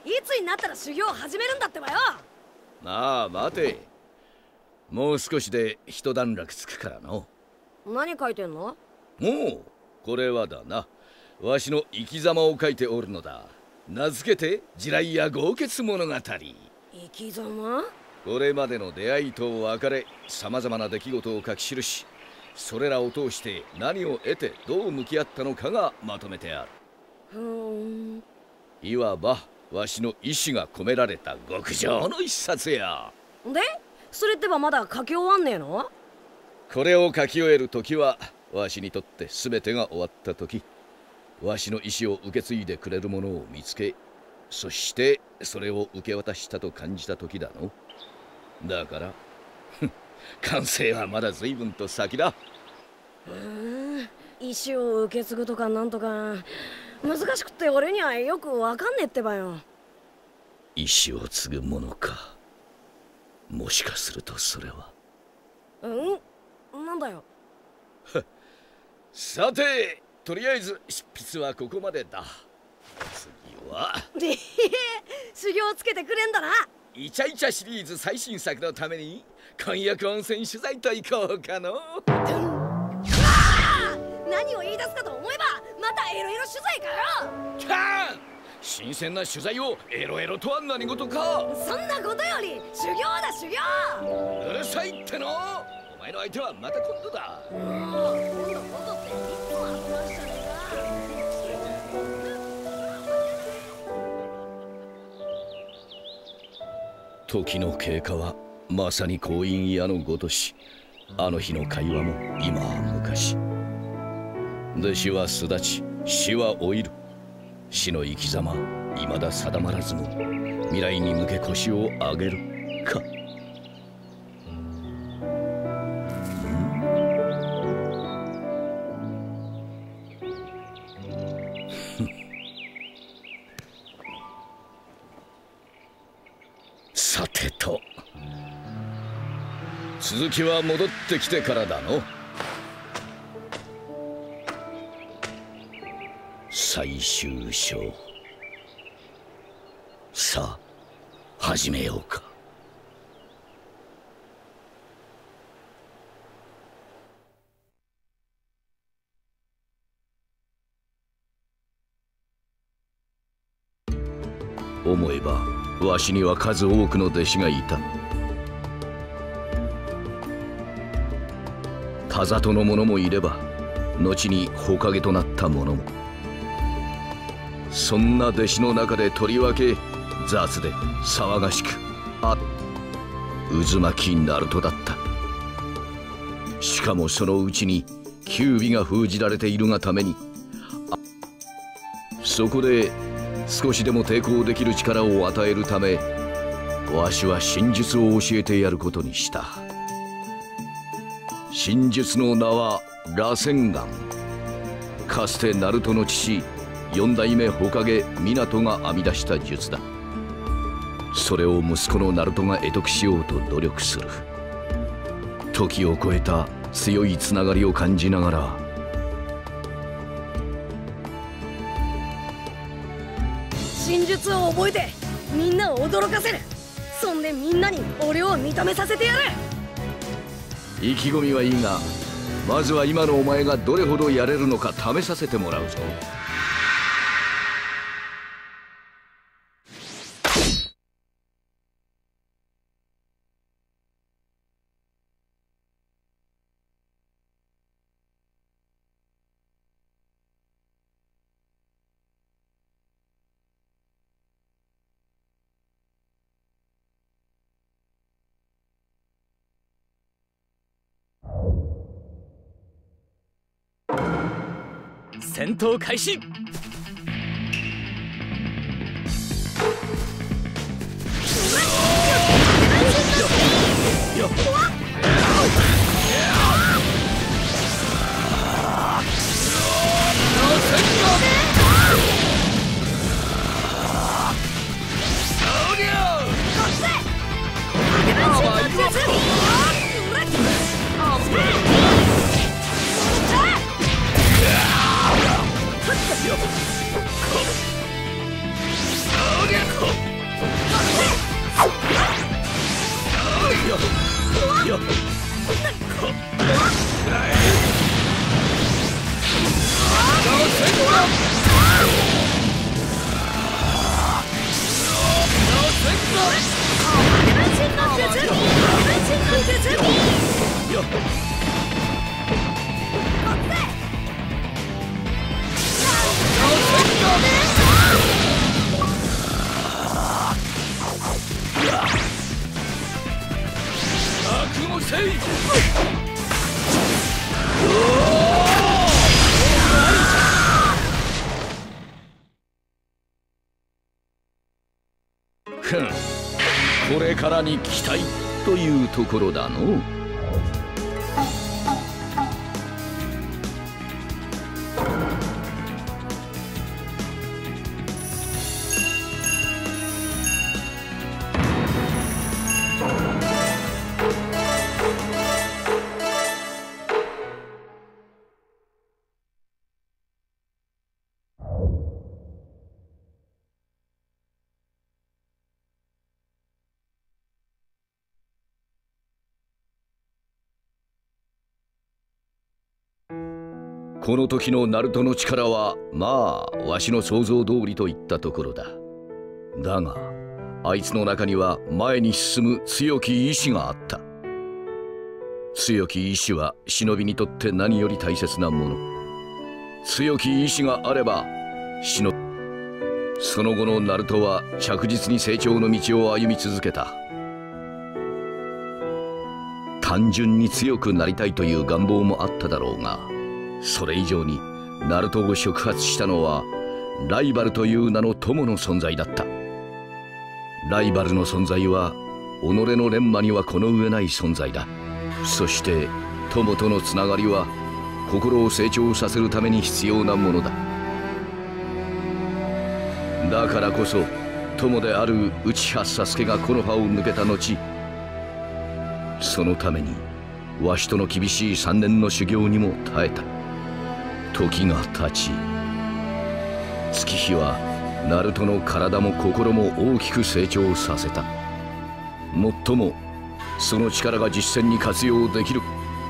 いつになったら修行を始めるんだってばよ。 なあ待て、もう少しで一段落つくからの。 何書いてんの？ もうこれはだな、わしの生き様を書いておるのだ。名付けて地雷や豪傑物語。 生き様？ これまでの出会いと別れ、さまざまな出来事を書き記し、それらを通して何を得てどう向き合ったのかがまとめてある。いわばわしの意志が込められた極上の一冊や。 でそれってばまだ書き終わんねえの？ これを書き終える時はわしにとって全てが終わった時、わしの意志を受け継いでくれるものを見つけ、そしてそれを受け渡したと感じた時だの。だから完成はまだ随分と先だ。 意志を受け継ぐとかなんとか難しくって俺にはよくわかんねえってばよ。 意志を継ぐものか。もしかするとそれは。 なんだよ。 さてとりあえず執筆はここまでだ。次は修行つけてくれんだな。 イチャイチャシリーズ最新作のために混浴温泉取材と行こうかの。 何を言い出すかと思えばまたエロエロ取材かよ。 キャーン、新鮮な取材をエロエロとは何事か。 そんなことより修行だ修行。 うるさいっての。お前の相手はまた今度だ。 今度っていつも話じゃねえか。 時の経過はまさに婚姻屋のごとし、あの日の会話も今は昔。弟子は巣立ち、死は老いる。死の生き様未だ定まらずも、未来に向け腰を上げるか。さてと、続きは戻ってきてからだの。最終章。さあ始めようか。思えばわしには数多くの弟子がいた。田里の者もいれば、後に火影となった者も。そんな弟子の中でとりわけ雑で騒がしく、渦巻きナルトだった。しかもそのうちに九尾が封じられているがために、そこで少しでも抵抗できる力を与えるため、わしは真術を教えてやることにした。真術の名は螺旋丸。かつてナルトの父四代目火影湊が編み出した術だ。それを息子のナルトが会得しようと努力する。時を超えた強いつながりを感じながら、 真術を覚えてみんなを驚かせる。そんでみんなに俺を認めさせてやる。 意気込みはいいが、まずは今のお前がどれほどやれるのか試させてもらうぞ。 戦闘開始。 れからに期待というところだの。この時のナルトの力はまあわしの想像通りといったところだ。だがあいつの中には前に進む強き意志があった。強き意志は忍びにとって何より大切なもの。強き意志があればその後のナルトは着実に成長の道を歩み続けた。単純に強くなりたいという願望もあっただろうが、それ以上にナルトを触発したのはライバルという名の友の存在だった。ライバルの存在は己の錬磨にはこの上ない存在だ。そして友とのつながりは心を成長させるために必要なものだ。だからこそ友である内葉佐助が木の葉を抜けた後、そのためにわしとの厳しい3年の修行にも耐えた。時が経ち、月日はナルトの体も心も大きく成長させた。もっともその力が実戦に活用できる。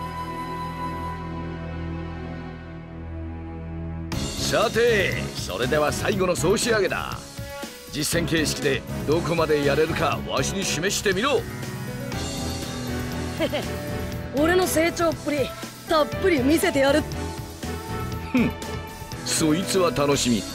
さて、それでは最後の総仕上げだ。実戦形式でどこまでやれるかわしに示してみろ。 俺の成長っぷりたっぷり見せてやる。 そいつは楽しみ。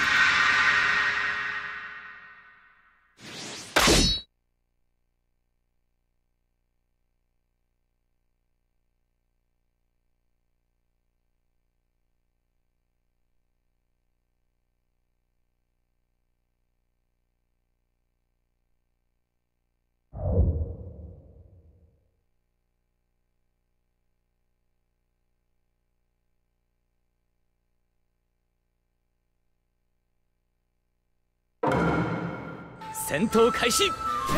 戦闘開始。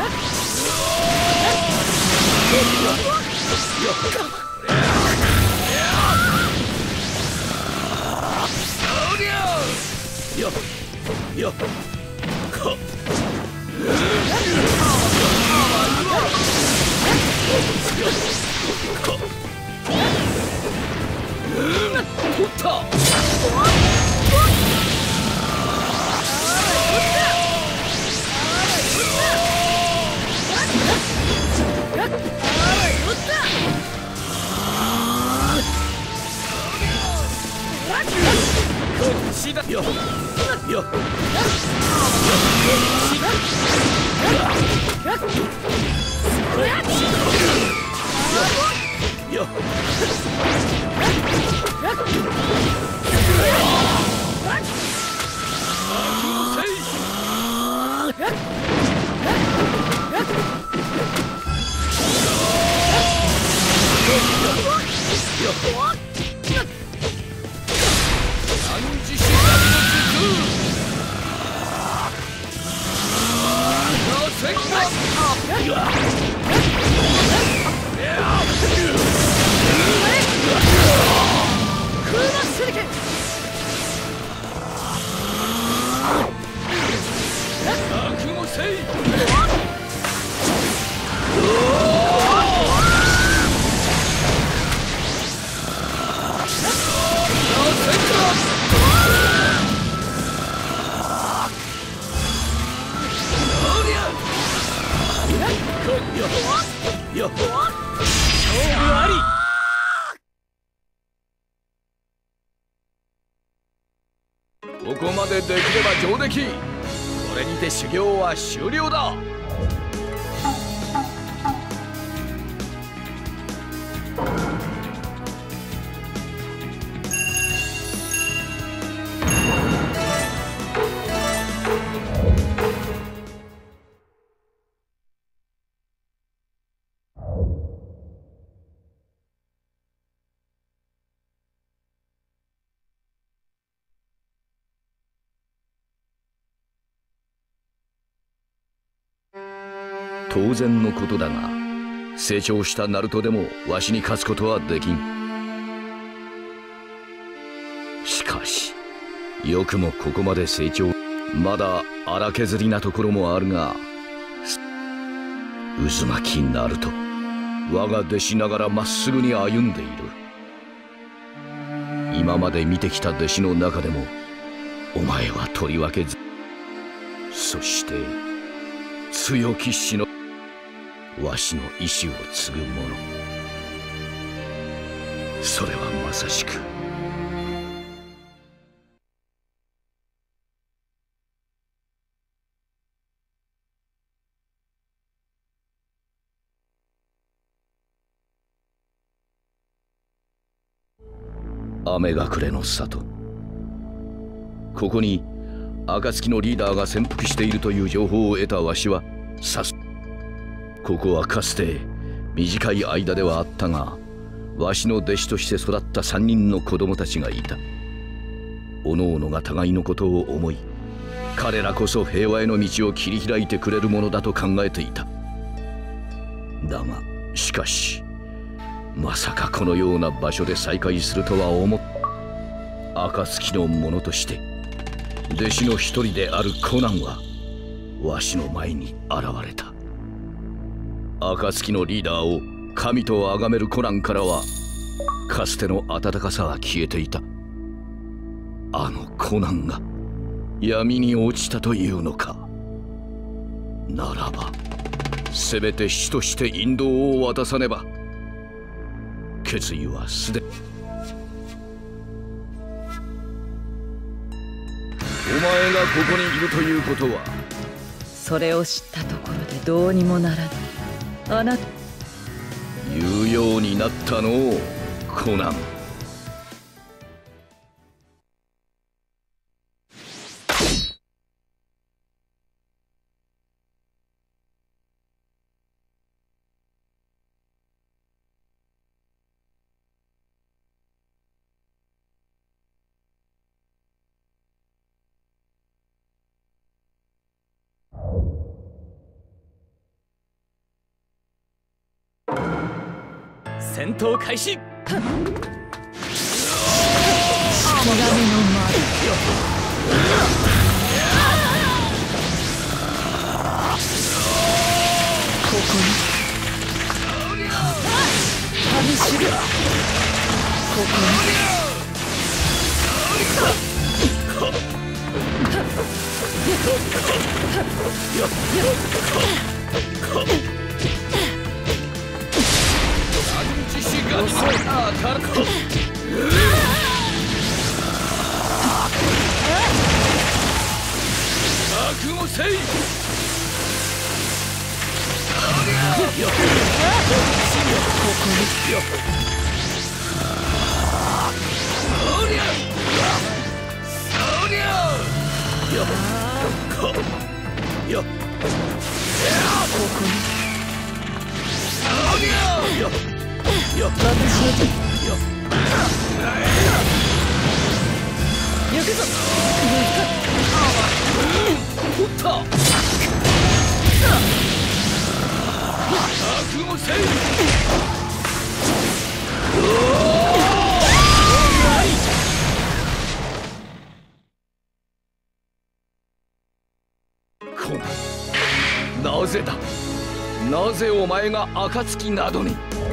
ここまでできれば上出来。これにて修行は終了だ。 当然のことだが、成長したナルトでもわしに勝つことはできん。しかしよくもここまで成長。まだ荒削りなところもあるが、渦巻きナルト、我が弟子ながらまっすぐに歩んでいる。今まで見てきた弟子の中でもお前はとりわけず、そして強き死のわしの意志を継ぐ者、それはまさしく雨が暮れの里。ここに暁のリーダーが潜伏しているという情報を得たわしはここはかつて短い間ではあったが、わしの弟子として育った3人の子供たちがいた。おのおのが互いのことを思い、彼らこそ平和への道を切り開いてくれるものだと考えていた。だがしかしまさかこのような場所で再会するとは思った。暁の者として弟子の一人であるコナンはわしの前に現れた。暁のリーダーを神と崇めるコナンからはかつての温かさは消えていた。あのコナンが闇に落ちたというのか。ならばせめて師として引導を渡さねば。決意はすでに。お前がここにいるということは、 それを知ったところでどうにもならない。あなた言うようになったのをコナン。 戦闘開始。 気軽の丸。ここに激しる。ここに遅い。 覚悟せい。 私の行くぞ。 取った。覚悟せい。 コナン、なぜだ。なぜお前が暁などに。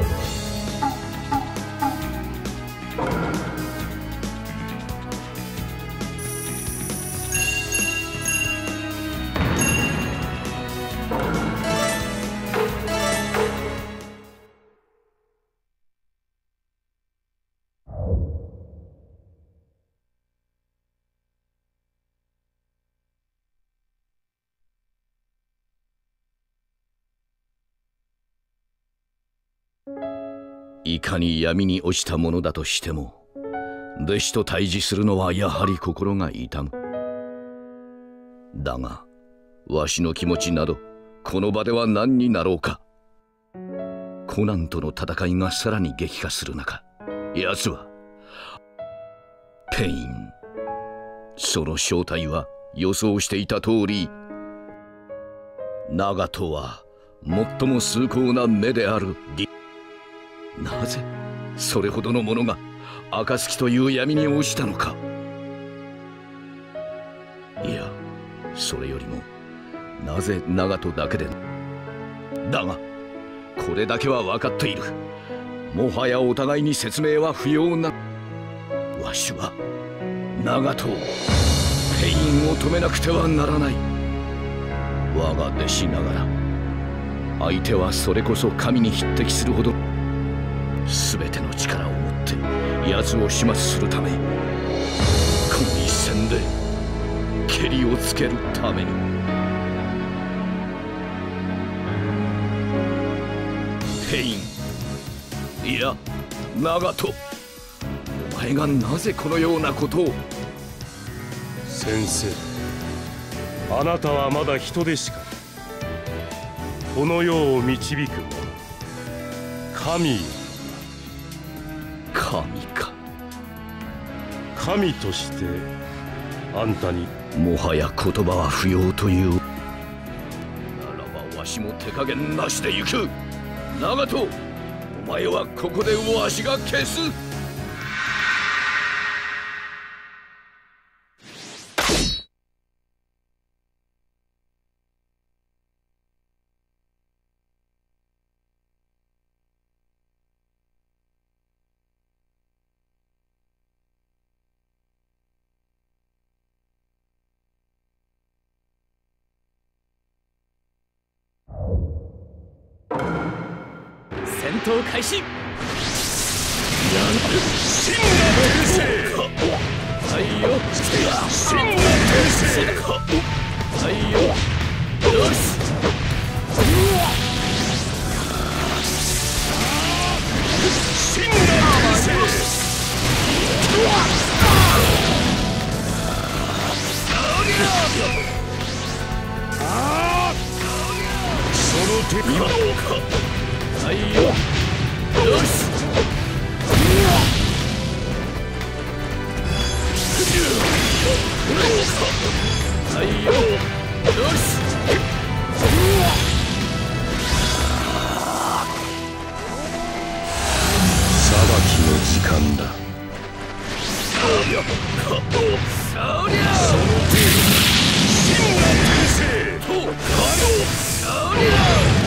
いかに闇に落ちたものだとしても、弟子と対峙するのはやはり心が痛む。だがわしの気持ちなどこの場では何になろうか。コナンとの戦いがさらに激化する中、奴はペイン。その正体は予想していた通り、長門は最も崇高な目である義。なぜそれほどの者が暁という闇に落ちたのか。いや、それよりもなぜ長門だけで。だがこれだけは分かっている。もはやお互いに説明は不要な。わしは長門ペインを止めなくてはならない。我が弟子ながら相手はそれこそ神に匹敵するほど。全ての力を持って奴を始末するため、この一戦でけりをつけるために。ペイン、いや長門、お前がなぜこのようなことを。 先生、あなたはまだ人でしか。この世を導く神。 神か。 神としてあんたに。 もはや言葉は不要という。ならばわしも手加減なしで行く。長門、お前はここでわしが消す。 戦闘開始。 真が転生。 はいよ。 真が転生。 はいよ。よし。 真が転生。その手か。 はいよ。よし。はいよ。よし。 裁きの時間だ。 そりゃ。 その手。真が転生。 そりゃ。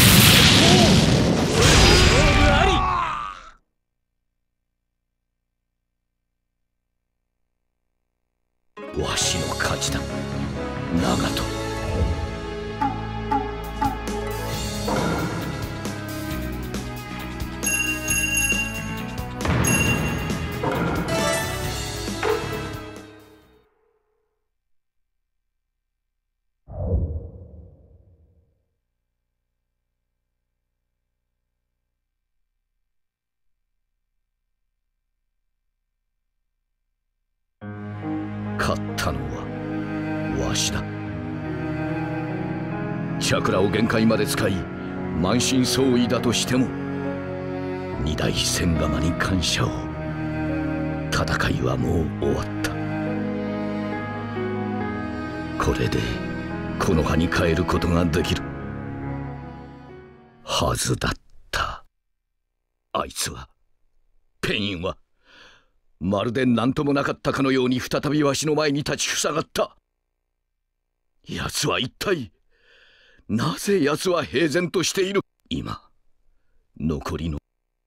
わしの勝ちだ、長門。勝ったのはわしだ。チャクラを限界まで使い満身創痍だとしても、二代千釜に感謝を。戦いはもう終わった。これで木の葉に帰ることができるはずだった。あいつは、ペインはまるで何ともなかったかのように再びわしの前に立ちふさがった。奴は一体なぜ奴は平然としている。今残りの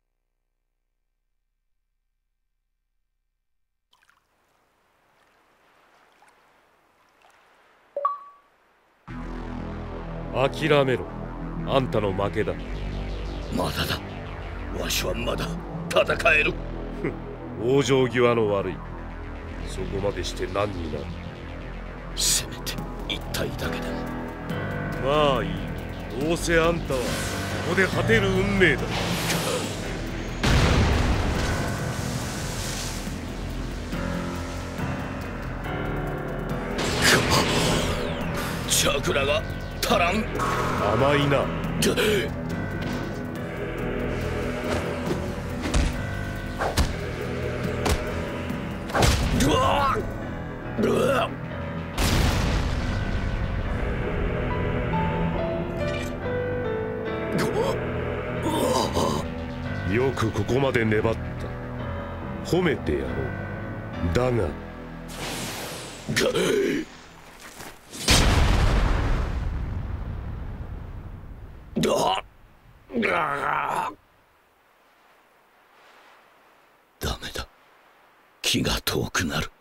諦めろ。あんたの負けだ。 まだだ。わしはまだ戦える。 往生際の悪い。そこまでして何になる。 せめて一体だけでも。 まあいい。どうせあんたはここで果てる運命だ。 チャクラが足らん。 甘いな。 よくここまで粘った。褒めてやろう。だがダメだ。気が遠くなる。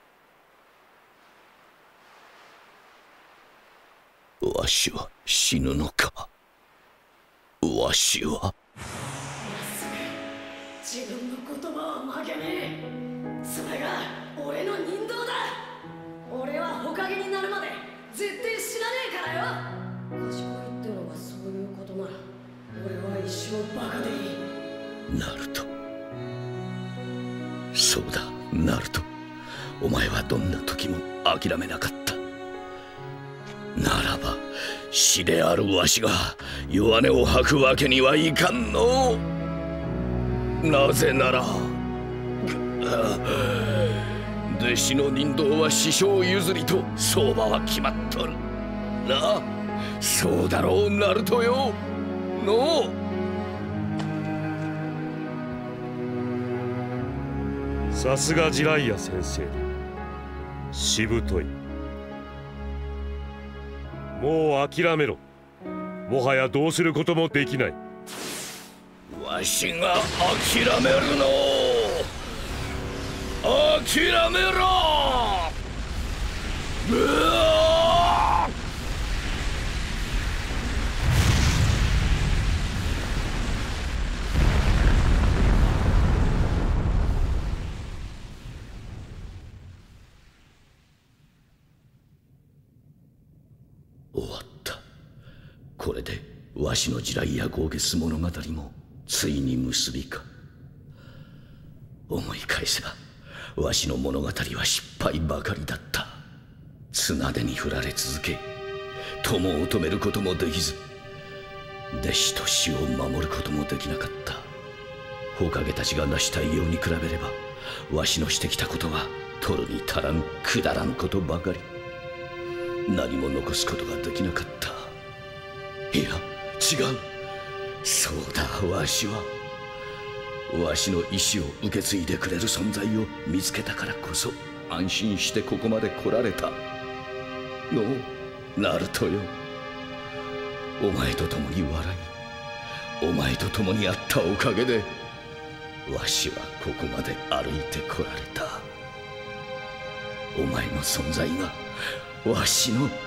わしは死ぬのか。わしは自分の言葉を曲げねえ。それが俺の人道だ。俺は火影になるまで絶対死なねえからよ。賢いってのがそういうことなら俺は一生バカでいい。 ナルト。そうだ、ナルト。お前はどんな時も諦めなかった。ならば死であるわしが弱音を吐くわけにはいかんの。なぜなら弟子の人道は師匠譲りと相場は決まっとるな。そうだろう、ナルトよ。のう。 さすがジライア先生だ。しぶとい。もう諦めろ。もはやどうすることもできない。 わしが諦めるの。諦めろ。終わった。これでわしの地雷や豪傑物語もついに結びか。思い返せばわしの物語は失敗ばかりだった。綱手に振られ続け、友を止めることもできず、弟子と死を守ることもできなかった。火影たちが成した偉業に比べればわしのしてきたことは取るに足らぬくだらぬことばかり。何も残すことができなかった。いや違う。そうだ、わしはわしの意志を受け継いでくれる存在を見つけたからこそ安心してここまで来られたの。ナルトよ。お前と共に笑い、お前と共にあったおかげでわしはここまで歩いてこられた。お前の存在がわしの、どうや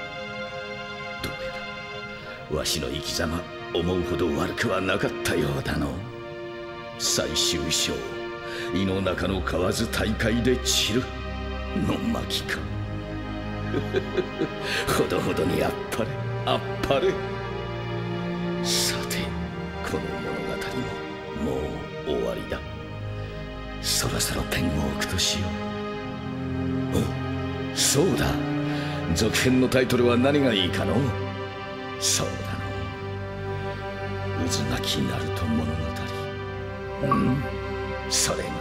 らわしの生き様思うほど悪くはなかったようだの。最終章、胃の中の蛙大海で散るの巻か。ほどほどにあっぱれあっぱれ。さてこの物語ももう終わりだ。そろそろペンを置くとしよう。お、そうだ、続編のタイトルは何がいいかの。そうだの、渦巻きナルト物語。それに